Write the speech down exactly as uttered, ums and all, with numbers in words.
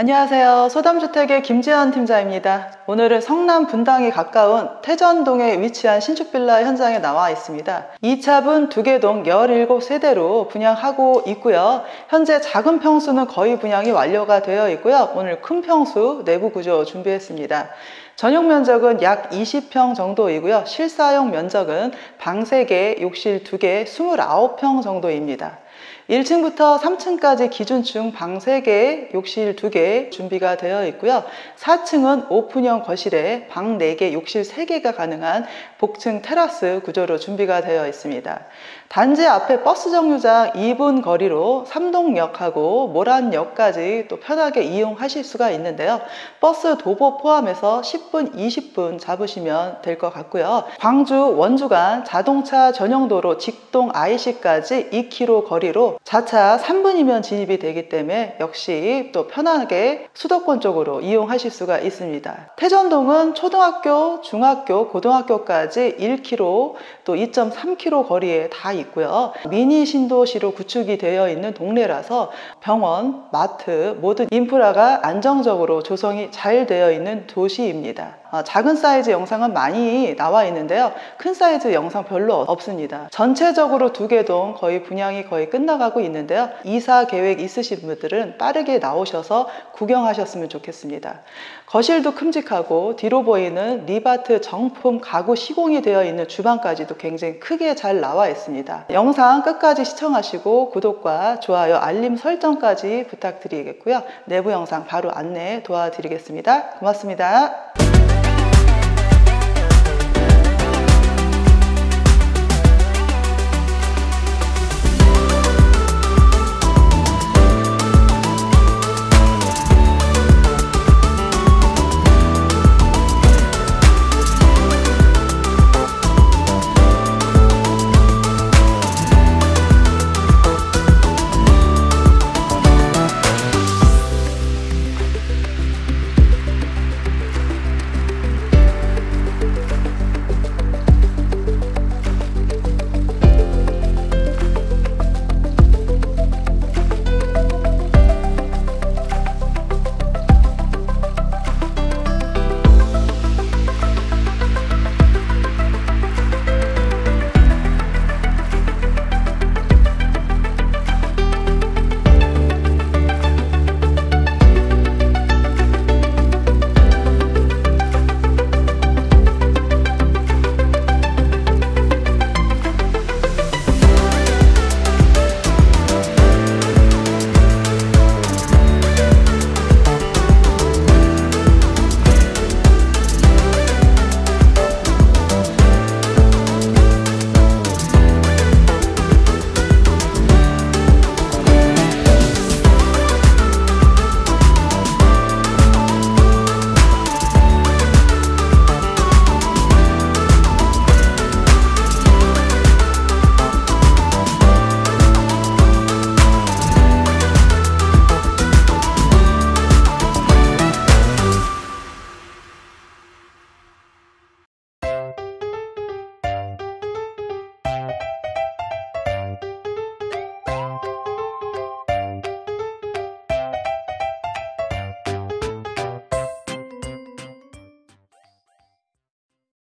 안녕하세요. 소담주택의 김지연 팀장입니다. 오늘은 성남 분당이 가까운 태전동에 위치한 신축빌라 현장에 나와 있습니다. 이 차분 두 개 동 열일곱 세대로 분양하고 있고요. 현재 작은 평수는 거의 분양이 완료가 되어 있고요. 오늘 큰 평수 내부 구조 준비했습니다. 전용 면적은 약 이십 평 정도이고요. 실사용 면적은 방 세 개, 욕실 두 개, 이십구 평 정도입니다. 일 층부터 삼 층까지 기준층 방 세 개, 욕실 두 개 준비가 되어 있고요. 사 층은 오픈형 거실에 방 네 개, 욕실 세 개가 가능한 복층 테라스 구조로 준비가 되어 있습니다. 단지 앞에 버스 정류장 이 분 거리로 삼동역하고 모란역까지 또 편하게 이용하실 수가 있는데요. 버스 도보 포함해서 십 분, 이십 분 잡으시면 될 것 같고요. 광주 원주 간 자동차 전용도로 직동 아이씨까지 이 킬로미터 거리로 자차 삼 분이면 진입이 되기 때문에 역시 또 편하게 수도권 쪽으로 이용하실 수가 있습니다. 태전동은 초등학교, 중학교, 고등학교까지 일 킬로미터 또 이 점 삼 킬로미터 거리에 다 있고요. 미니 신도시로 구축이 되어 있는 동네라서 병원, 마트 모든 인프라가 안정적으로 조성이 잘 되어 있는 도시입니다. 작은 사이즈 영상은 많이 나와 있는데요. 큰 사이즈 영상 별로 없습니다. 전체적으로 두 개 동 거의 분양이 거의 끝나가고 있는데요. 이사 계획 있으신 분들은 빠르게 나오셔서 구경하셨으면 좋겠습니다. 거실도 큼직하고 뒤로 보이는 리바트 정품 가구 시공이 되어 있는 주방까지도 굉장히 크게 잘 나와 있습니다. 영상 끝까지 시청하시고 구독과 좋아요, 알림 설정까지 부탁드리겠고요. 내부 영상 바로 안내 도와드리겠습니다. 고맙습니다.